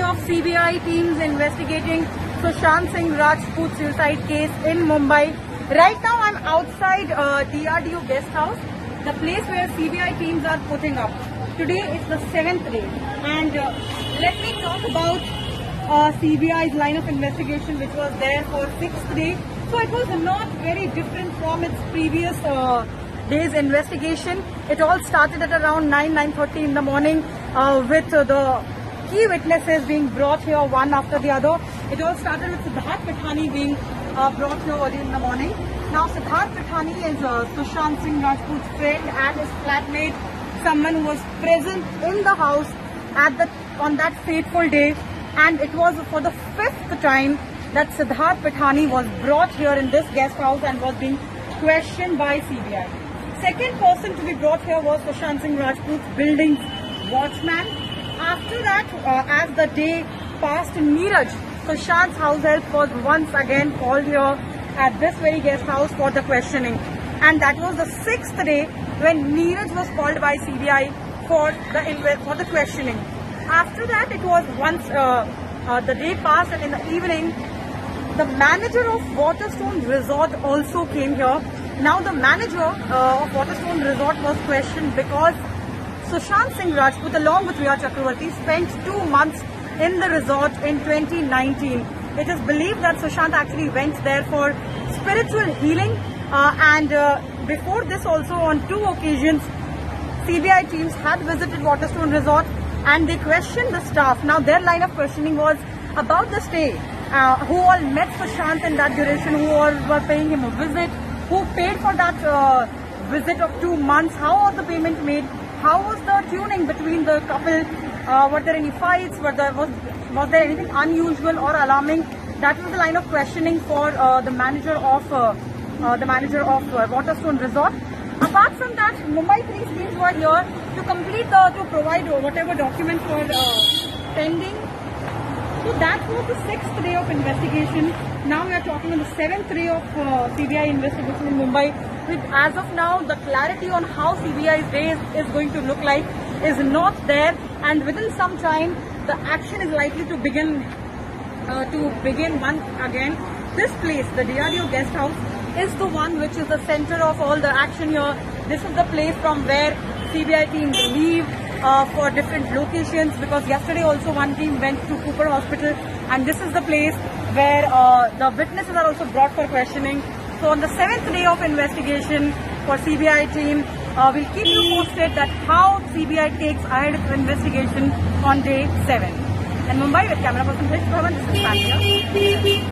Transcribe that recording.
of CBI teams investigating Sushant Singh Rajput suicide case in Mumbai. Right now I'm outside DRDO guest house, the place where CBI teams are putting up. Today is the 7th day, and let me talk about CBI's line of investigation, which was there for 6th day. So it was not very different from its previous day's investigation. It all started at around 9:30 in the morning with the key witnesses being brought here one after the other. It all started with Siddharth Pithani being brought here early in the morning. Now Siddharth Pithani is Sushant Singh Rajput's friend and his flatmate, someone who was present in the house on that fateful day, and it was for the 5th time that Siddharth Pithani was brought here in this guest house and was being questioned by CBI. Second person to be brought here was Sushant Singh Rajput's building's watchman. After that, as the day passed, Neeraj, Sushant's house help, was once again called here at this very guest house for the questioning. And that was the 6th day when Neeraj was called by CBI for the questioning. After that, it was once the day passed, and in the evening, the manager of Waterstone Resort also came here. Now the manager of Waterstone Resort was questioned because Sushant Singh Rajput, along with Rhea Chakravarti, spent 2 months in the resort in 2019. It is believed that Sushant actually went there for spiritual healing, and before this also on 2 occasions CBI teams had visited Waterstone Resort and they questioned the staff. Now their line of questioning was about the stay, who all met Sushant in that duration, who all were paying him a visit, who paid for that visit of 2 months, how was the payment made, how was the tuning between the couple, were there any fights, was there anything unusual or alarming. That was the line of questioning for the manager of Waterstone Resort. Apart from that, Mumbai police teams were here to provide whatever documents were pending. So that was the 6th day of investigation. Now we are talking on the 7th day of CBI investigation in Mumbai. With, as of now, the clarity on how CBI's day is going to look like is not there, and within some time the action is likely to begin once again. This place, the DRDO guest house, is the one which is the center of all the action here. This is the place from where CBI teams leave for different locations, because yesterday also one team went to Cooper Hospital, and this is the place where the witnesses are also brought for questioning. So on the 7th day of investigation for CBI team, we'll keep you posted that how CBI takes ahead its investigation on day 7. And Mumbai, with camera person Hrish Bhavan, this is Tanya.